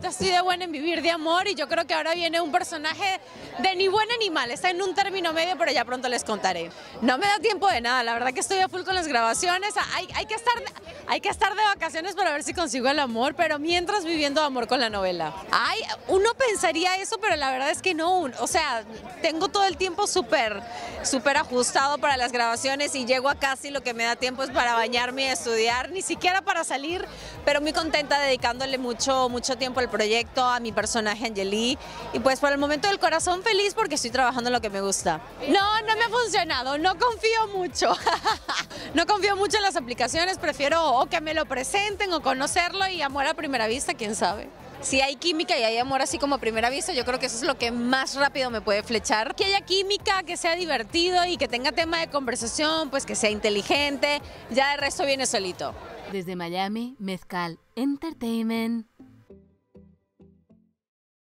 nunca estoy de buena en vivir de amor y yo creo que ahora viene un personaje de ni buena ni mal, está en un término medio, pero ya pronto les contaré. No me da tiempo de nada, la verdad que estoy a full con las grabaciones, hay que estar de vacaciones para ver si consigo el amor, pero mientras viviendo amor con la novela. Ay, uno pensaría eso, pero la verdad es que no, o sea, tengo todo el tiempo súper ajustado para las grabaciones y llego a casi lo que me da tiempo es para bañarme y estudiar, ni siquiera para salir, pero muy contenta dedicándole mucho tiempo al proyecto, a mi personaje Angeli, y pues por el momento del corazón feliz porque estoy trabajando en lo que me gusta. No me ha funcionado, no confío mucho, no confío mucho en las aplicaciones, prefiero o que me lo presenten o conocerlo y amor a primera vista, quién sabe. Si hay química y hay amor así como a primera vista, yo creo que eso es lo que más rápido me puede flechar. Que haya química, que sea divertido y que tenga tema de conversación, pues que sea inteligente, ya el resto viene solito. Desde Miami, Mezcal Entertainment.